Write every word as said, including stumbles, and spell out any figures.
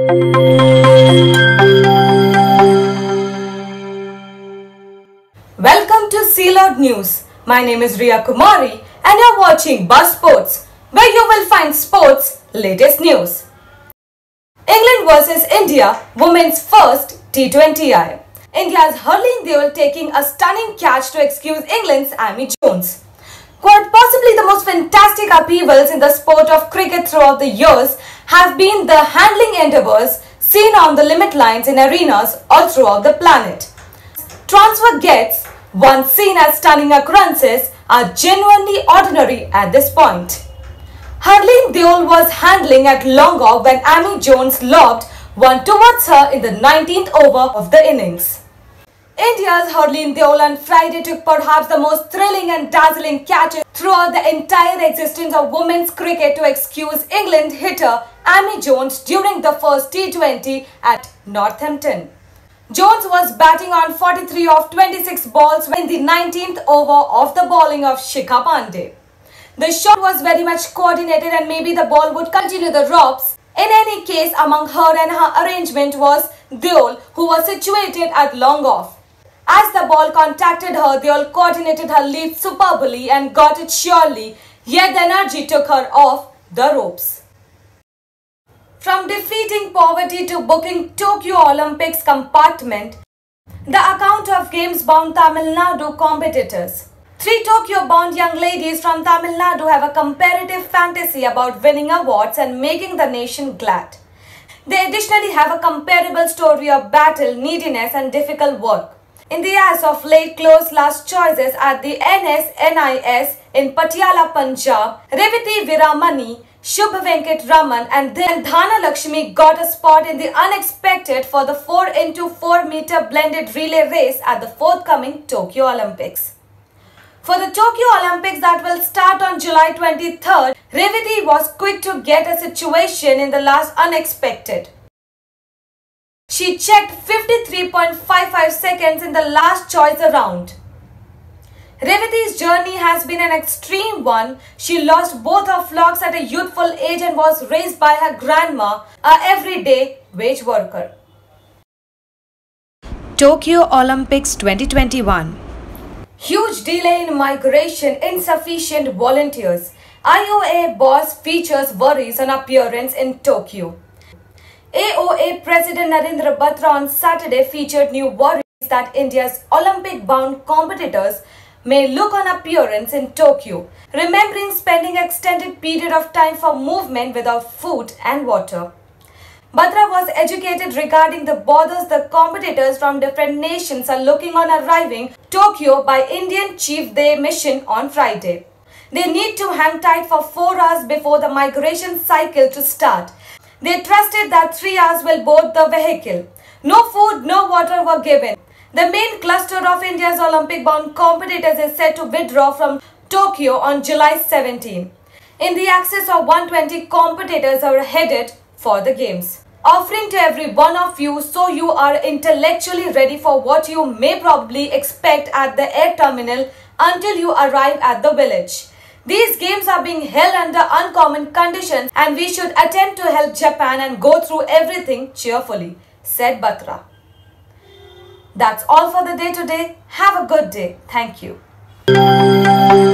Welcome to Sealord News. My name is Riya Kumari and you're watching Buzz Sports, where you will find sports latest news. England versus India, women's first T twenty I. India's Harleen Deol taking a stunning catch to excuse England's Amy Jones. Quite possibly the most fantastic upheavals in the sport of cricket throughout the years have been the handling endeavours seen on the limit lines in arenas all throughout the planet. Transfer gets, once seen as stunning occurrences, are genuinely ordinary at this point. Harleen Deol was handling at long off when Amy Jones lobbed one towards her in the nineteenth over of the innings. India's Harleen Deol on Friday took perhaps the most thrilling and dazzling catches throughout the entire existence of women's cricket to excuse England hitter Amy Jones during the first T twenty at Northampton. Jones was batting on forty-three of twenty-six balls in the nineteenth over of the bowling of Shikha Pandey. The shot was very much coordinated and maybe the ball would continue the ropes. In any case, among her and her arrangement was Deol, who was situated at long off. As the ball contacted her, Deol coordinated her leap superbly and got it surely, yet the energy took her off the ropes. From defeating poverty to booking Tokyo Olympics compartment, the account of games-bound Tamil Nadu competitors. Three Tokyo-bound young ladies from Tamil Nadu have a comparative fantasy about winning awards and making the nation glad. They additionally have a comparable story of battle, neediness and difficult work. In the as of late close last choices at the N S N I S in Patiala, Punjab, Revati Viramani, Shubh Venkat Raman and then Dhana Lakshmi got a spot in the unexpected for the four into four meter blended relay race at the forthcoming Tokyo Olympics. For the Tokyo Olympics that will start on July twenty-third, Revati was quick to get a situation in the last unexpected. She checked fifty-three point five five seconds in the last choice round. Revati's journey has been an extreme one. She lost both her flocks at a youthful age and was raised by her grandma, a everyday wage worker. Tokyo Olympics twenty twenty-one. Huge delay in migration, insufficient volunteers. I O A boss features worries on appearance in Tokyo. A O A President Narendra Batra on Saturday featured new worries that India's Olympic-bound competitors may look on appearance in Tokyo, remembering spending extended period of time for movement without food and water. Batra was educated regarding the bothers the competitors from different nations are looking on arriving Tokyo by Indian Chief Day mission on Friday. They need to hang tight for four hours before the migration cycle to start. They trusted that three hours will board the vehicle. No food, no water were given. The main cluster of India's Olympic-bound competitors is set to withdraw from Tokyo on July seventeenth. In the excess of one hundred twenty competitors are headed for the games, offering to every one of you so you are intellectually ready for what you may probably expect at the air terminal until you arrive at the village. These games are being held under uncommon conditions and we should attempt to help Japan and go through everything cheerfully, said Batra. That's all for the day today. Have a good day. Thank you.